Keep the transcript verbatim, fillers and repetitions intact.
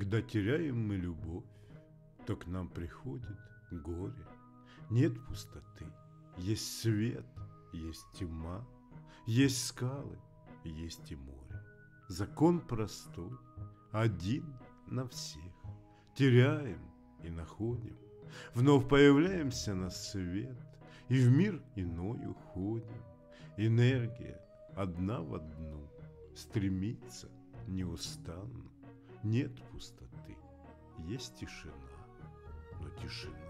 Когда теряем мы любовь, то к нам приходит горе. Нет пустоты, есть свет, есть тьма, есть скалы, есть и море. Закон простой, один на всех. Теряем и находим, вновь появляемся на свет, и в мир иной уходим. Энергия одна в одну стремится неустанно. Нет пустоты, есть тишина, но тишина